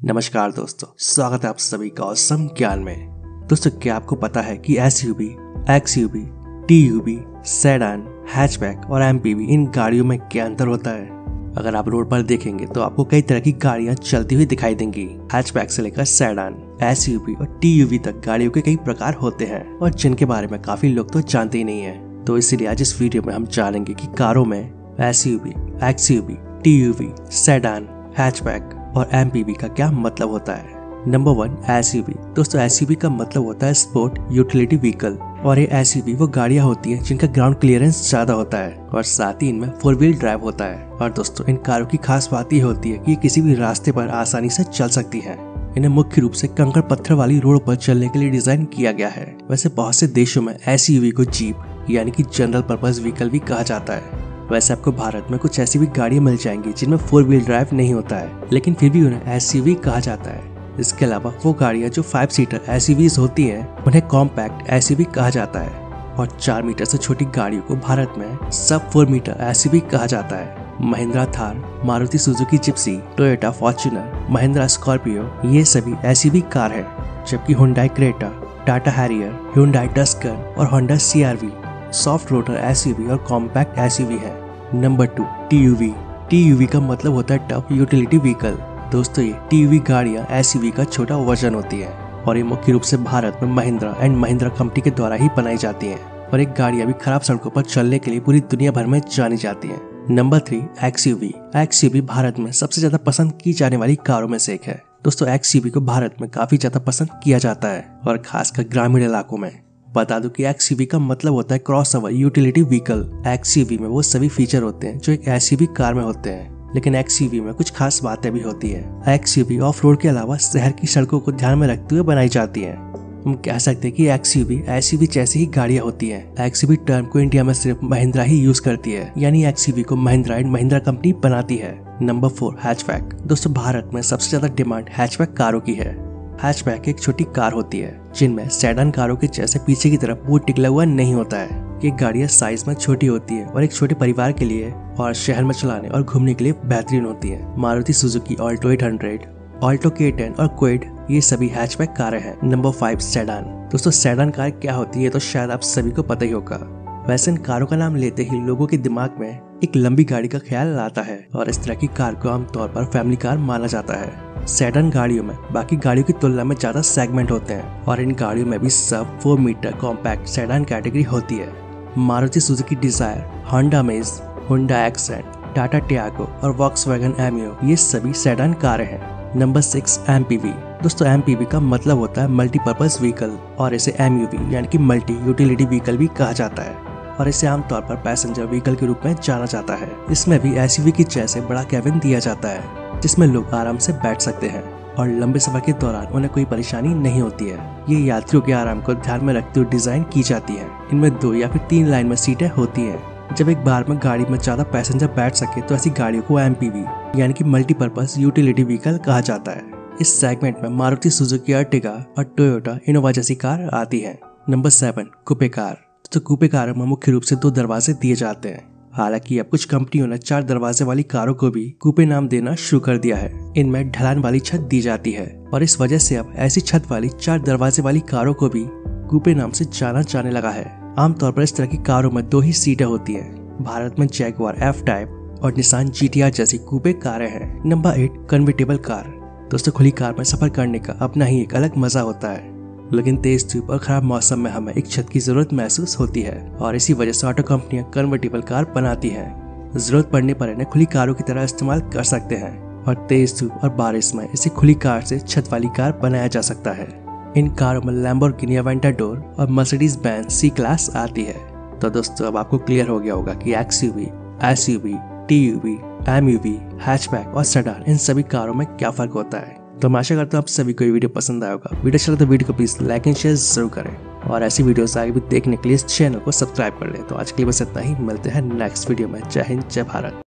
नमस्कार दोस्तों, स्वागत है आप सभी का औसम ज्ञान में। दोस्तों, क्या आपको पता है कि SUV, XUV, TUV, sedan, hatchback और एमपीवी इन गाड़ियों में क्या अंतर होता है? अगर आप रोड पर देखेंगे तो आपको कई तरह की गाड़ियां चलती हुई दिखाई देंगी। हैचबैक से लेकर सेडान, एसयूवी और टीयूवी तक गाड़ियों के कई प्रकार होते हैं और जिनके बारे में काफी लोग तो जानते ही नहीं है। तो इसलिए आज इस वीडियो में हम जानेंगे कि कारों में SUV, XUV, TUV, sedan, hatchback और एमपीवी का क्या मतलब होता है। Number 1, SUV. दोस्तों, एसयूवी का मतलब होता है स्पोर्ट यूटिलिटी व्हीकल और ये एसयूवी वो गाड़ियां होती हैं जिनका ग्राउंड क्लियरेंस ज्यादा होता है और साथ ही इनमें 4 व्हील ड्राइव होता है। और दोस्तों, इन कारों की खास बात ये होती है कि ये किसी भी रास्ते पर आसानी से चल सकती है। इन्हें मुख्य रूप से कंकड़ पत्थर वाली रोड पर चलने के लिए डिजाइन किया गया है। वैसे बहुत से देशों में एसयूवी को जीप यानी कि जनरल पर्पज व्हीकल भी कहा जाता है। वैसे आपको भारत में कुछ ऐसी भी गाड़ियां मिल जाएंगी जिनमें 4 व्हील ड्राइव नहीं होता है, लेकिन फिर भी उन्हें एसयूवी कहा जाता है। इसके अलावा वो गाड़ियां जो 5 सीटर एसयूवीज होती हैं उन्हें कॉम्पैक्ट एसयूवी कहा जाता है और 4 मीटर से छोटी गाड़ियों को भारत में सब 4 मीटर एसयूवी कहा जाता है। Mahindra Thar, Maruti Suzuki Gypsy, Toyota Fortuner, Mahindra Scorpio ये सभी एसयूवी कार है, जबकि Hyundai Creta, Tata Harrier, Hyundai Tucson और Honda CRV soft roader SUV और कॉम्पैक्ट एसयूवी है। Number 2, TUV. टीयूवी का मतलब होता है टफ यूटिलिटी व्हीकल। दोस्तों, ये टीयूवी गाड़ियां एसयूवी का छोटा वर्जन होती है और ये मुख्य रूप से भारत में महिंद्रा एंड महिंद्रा कंपनी के द्वारा ही बनाई जाती हैं और एक गाड़ियां भी खराब सड़कों पर चलने के लिए पूरी दुनिया भर में जानी जाती हैं। Number 3, XUV. एक्सयूवी भारत में सबसे ज्यादा पसंद की जाने वाली कारों में से एक है। दोस्तों, एक्सयूवी को भारत में काफी ज्यादा पसंद किया जाता है और खासकर ग्रामीण इलाकों में। बता दूं कि एक्सयूवी का मतलब होता है क्रॉसओवर यूटिलिटी व्हीकल। एक्सयूवी में वो सभी फीचर होते हैं जो एक एसयूवी कार में होते हैं, लेकिन एक्सयूवी में कुछ खास बातें भी होती है। एक्सयूवी ऑफ रोड के अलावा शहर की सड़कों को ध्यान में रखते हुए बनाई जाती है। हम कह सकते हैं कि एक्सयूवी एसयूवी जैसी ही गाड़ियां होती हैं। एक्सयूवी टर्म को इंडिया में सिर्फ महिंद्रा ही यूज करती है, यानी एक्सयूवी को महिंद्रा एंड महिंद्रा कंपनी बनाती है। Number 4, hatchback. दोस्तों, भारत में सबसे ज्यादा डिमांड हैचबैक कारों की है। हैचबैक एक छोटी कार होती है जिनमें सेडान कारों के जैसे पीछे की तरफ बूट टिकला हुआ नहीं होता है। ये गाड़ियां साइज में छोटी होती है और एक छोटे परिवार के लिए और शहर में चलाने और घूमने के लिए बेहतरीन होती है। Maruti Suzuki Alto 800, Alto K10 और क्विड ये सभी हैचबैक कारें हैं। Number 5, sedan. दोस्तों, सेडान कार क्या होती है तो शायद आप सभी को पता ही होगा। वैसे इन कारों का नाम लेते ही लोगों के दिमाग में एक लंबी गाड़ी का ख्याल आता है और इस तरह की कार को आमतौर पर फैमिली कार माना जाता है। सेडान गाड़ियों में बाकी गाड़ियों की तुलना में ज्यादा सेगमेंट होते हैं और इन गाड़ियों में भी सब 4 मीटर कॉम्पैक्ट सेडान कैटेगरी होती है। Maruti Suzuki Dzire, Honda Amaze, Hyundai Xcent, Tata Tiago और वॉक्सवैगन एमियो ये सभी सेडान कारें हैं। Number 6, MPV. दोस्तों, एमपीवी का मतलब होता है मल्टीपर्पज व्हीकल और इसे एमयूवी यानी कि मल्टी यूटिलिटी व्हीकल भी कहा जाता है और इसे आमतौर पर पैसेंजर व्हीकल के रूप में जाना जाता है। इसमें भी एसयूवी की जैसे बड़ा कैबिन दिया जाता है जिसमें लोग आराम से बैठ सकते हैं और लंबे सफर के दौरान उन्हें कोई परेशानी नहीं होती है। ये यात्रियों के आराम को ध्यान में रखते हुए डिजाइन की जाती है। इनमें 2 या फिर 3 लाइन में सीटें होती हैं। जब एक बार में गाड़ी में ज्यादा पैसेंजर बैठ सके तो ऐसी गाड़ियों को एमपीवी यानी कि मल्टीपर्पज यूटिलिटी व्हीकल कहा जाता है। इस सेगमेंट में मारुति सुजुकी अर्टिगा और टोयोटा इनोवा जैसी कार आती है। Number 7, coupe car. तो कूपे कारों में मुख्य रूप से 2 दरवाजे दिए जाते हैं। हालांकि अब कुछ कंपनियों ने 4 दरवाजे वाली कारों को भी कूपे नाम देना शुरू कर दिया है। इनमें ढलान वाली छत दी जाती है और इस वजह से अब ऐसी छत वाली 4 दरवाजे वाली कारों को भी कूपे नाम से जाना जाने लगा है। आमतौर पर इस तरह की कारों में 2 ही सीटें होती हैं। भारत में जैगुआर एफ टाइप और निसान जीटीआर जैसी कूपे कारें हैं। Number 8, convertible car. दोस्तों, खुली कार में सफर करने का अपना ही एक अलग मजा होता है, लेकिन तेज धूप और खराब मौसम में हमें एक छत की जरूरत महसूस होती है और इसी वजह से ऑटो कंपनियां कन्वर्टेबल कार बनाती हैं। जरूरत पड़ने पर इन्हें खुली कारों की तरह इस्तेमाल कर सकते हैं और तेज धूप और बारिश में इसे खुली कार से छत वाली कार बनाया जा सकता है। इन कारों में लैम्बोर्गिनी अवेंटाडोर और मर्सिडीज बेंज सी क्लास आती है। तो दोस्तों, अब आपको क्लियर हो गया होगा कि XUV, SUV, TUV, MUV, hatchback और सेडान इन सभी कारों में क्या फर्क होता है। तो मैं आशा करता हूँ आप सभी को ये वीडियो पसंद आया होगा। वीडियो अच्छा लगे तो वीडियो को प्लीज लाइक एंड शेयर जरूर करें और ऐसी वीडियोस आगे भी देखने के लिए इस चैनल को सब्सक्राइब कर लें। तो आज के लिए बस इतना ही, मिलते हैं नेक्स्ट वीडियो में। जय हिंद, जय भारत।